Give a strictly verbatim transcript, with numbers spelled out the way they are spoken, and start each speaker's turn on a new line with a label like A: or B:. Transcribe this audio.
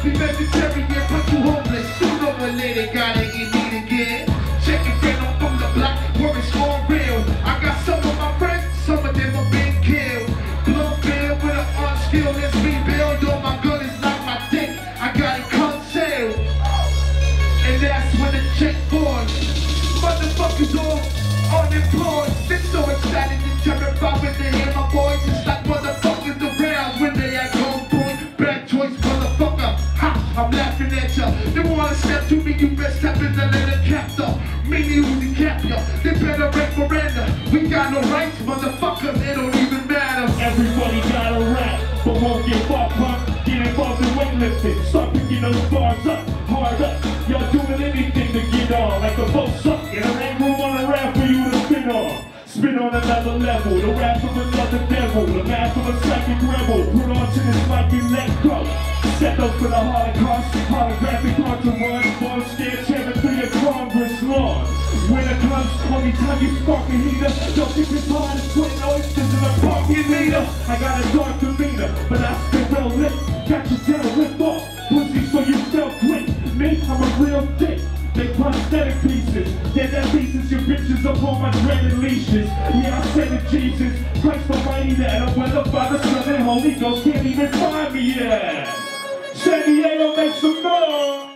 A: Be vegetarian, put you homeless. Sooner or later, gotta eat meat again. Checking friend on from the block, where it's all real. I got some of my friends, some of them have been killed. Blood bill with an art skill, let's rebuild. All my good is like my dick, I got it concealed. And that's when the check boards. Motherfuckers all unemployed. They're so excited and terrified when they hear my voice. It's like motherfuckers around when they at gunpoint. Bad choice, motherfucker. Ha! I'm laughing at ya. They wanna step to me, you best step in the letter captor. Me, who the captor. They better break Miranda. We got no rights, motherfuckers. It don't even matter.
B: Everybody got a rap, but won't get far pumped. Get involved in weightlifting. Start picking those bars up, hard up. Y'all doing anything to get on, like a boat suck. And there ain't room on the ramp for you to spin on. Spin on another level, the rap of another devil, the math of a psychic rebel. Put on to this mic and let go. Set up for the Holocaust, holographic hard to run. Bomb scared, tearing through your Congress lawn. Winter comes, only time you spark a heater. Don't think it's hard to put oysters in a parking meter. I got a dark demeanor, but I still well lit. Got your tail ripped off, pussy so you still quick. Me, I'm a real dick. They prosthetic pieces. Yeah, that pieces your bitches up on my dreaded leashes. Yeah, I said to Jesus, Christ almighty that I'm well up by the Son and Holy Ghost can't even find me yet. San Diego, make some noise.